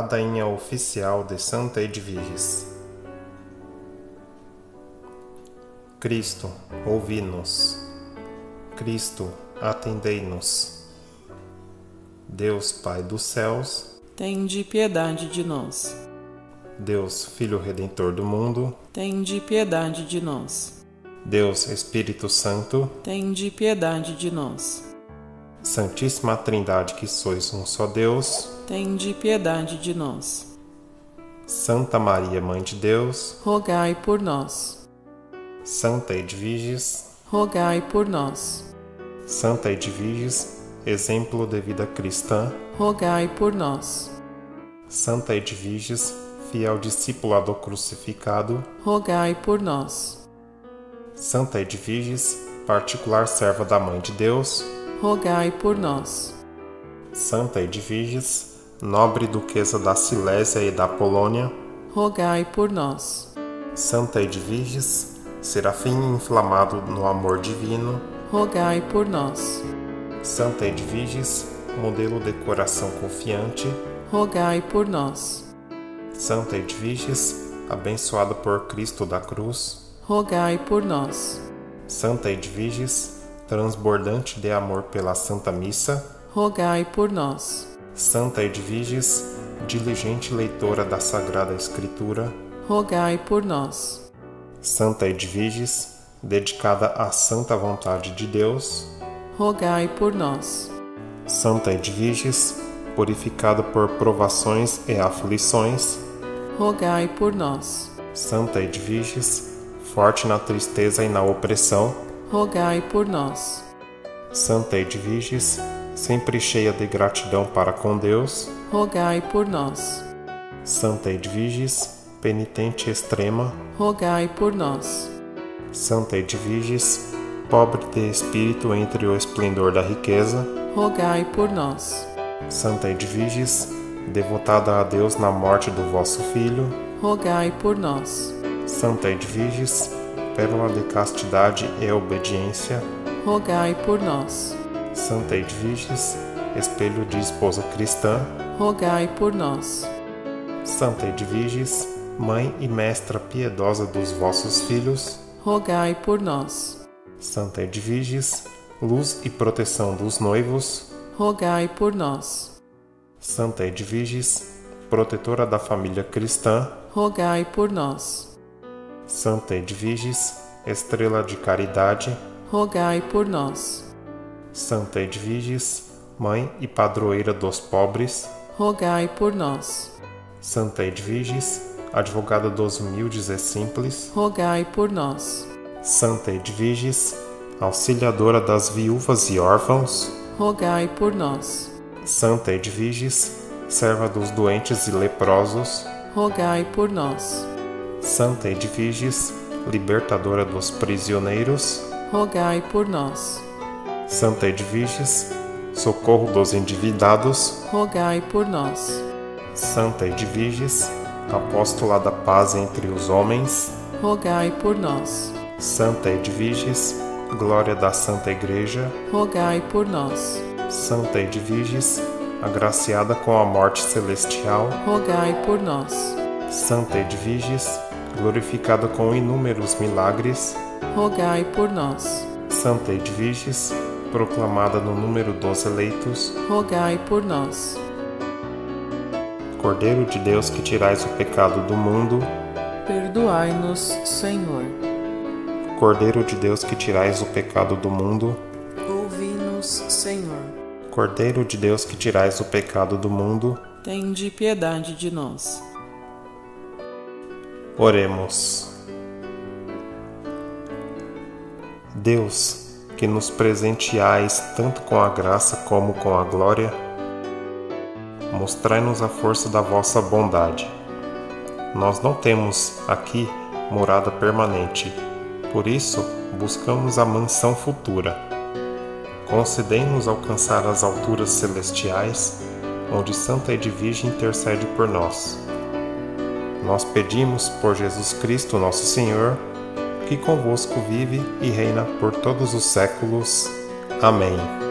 Ladainha oficial de Santa Edviges. Cristo, ouvi-nos. Cristo, atendei-nos. Deus Pai dos céus, tende piedade de nós. Deus Filho Redentor do mundo, tende piedade de nós. Deus Espírito Santo, tende piedade de nós. Santíssima Trindade, que sois um só Deus, tende piedade de nós. Santa Maria, Mãe de Deus, rogai por nós. Santa Edviges, rogai por nós. Santa Edviges, exemplo de vida cristã, rogai por nós. Santa Edviges, fiel discípula do crucificado, rogai por nós. Santa Edviges, particular serva da Mãe de Deus, rogai por nós. Santa Edviges, nobre duquesa da Silésia e da Polônia, rogai por nós. Santa Edviges, serafim inflamado no amor divino, rogai por nós. Santa Edviges, modelo de coração confiante, rogai por nós. Santa Edviges, abençoada por Cristo da cruz, rogai por nós. Santa Edviges, transbordante de amor pela Santa Missa, rogai por nós. Santa Edviges, diligente leitora da Sagrada Escritura, rogai por nós. Santa Edviges, dedicada à santa vontade de Deus, rogai por nós. Santa Edviges, purificada por provações e aflições, rogai por nós. Santa Edviges, forte na tristeza e na opressão, rogai por nós. Santa Edviges, sempre cheia de gratidão para com Deus, rogai por nós. Santa Edviges, penitente extrema, rogai por nós. Santa Edviges, pobre de espírito entre o esplendor da riqueza, rogai por nós. Santa Edviges, devotada a Deus na morte do vosso Filho, rogai por nós. Santa Edviges, pérola de castidade e obediência, rogai por nós. Santa Edviges, espelho de esposa cristã, rogai por nós. Santa Edviges, mãe e mestra piedosa dos vossos filhos, rogai por nós. Santa Edviges, luz e proteção dos noivos, rogai por nós. Santa Edviges, protetora da família cristã, rogai por nós. Santa Edviges, estrela de caridade, rogai por nós. Santa Edviges, mãe e padroeira dos pobres, rogai por nós. Santa Edviges, advogada dos humildes e simples, rogai por nós. Santa Edviges, auxiliadora das viúvas e órfãos, rogai por nós. Santa Edviges, serva dos doentes e leprosos, rogai por nós. Santa Edviges, libertadora dos prisioneiros, rogai por nós. Santa Edviges, socorro dos endividados, rogai por nós. Santa Edviges, apóstola da paz entre os homens, rogai por nós. Santa Edviges, glória da Santa Igreja, rogai por nós. Santa Edviges, agraciada com a morte celestial, rogai por nós. Santa Edviges, glorificada com inúmeros milagres, rogai por nós. Santa Edviges, proclamada no número dos eleitos, rogai por nós. Cordeiro de Deus, que tirais o pecado do mundo, perdoai-nos, Senhor. Cordeiro de Deus, que tirais o pecado do mundo, ouvi-nos, Senhor. Cordeiro de Deus, que tirais o pecado do mundo, tende piedade de nós. Oremos. Deus, que nos presenteais tanto com a graça como com a glória, mostrai-nos a força da vossa bondade. Nós não temos aqui morada permanente, por isso buscamos a mansão futura. Concedei-nos alcançar as alturas celestiais, onde Santa Edvige intercede por nós. Nós pedimos por Jesus Cristo, nosso Senhor, que convosco vive e reina por todos os séculos. Amém.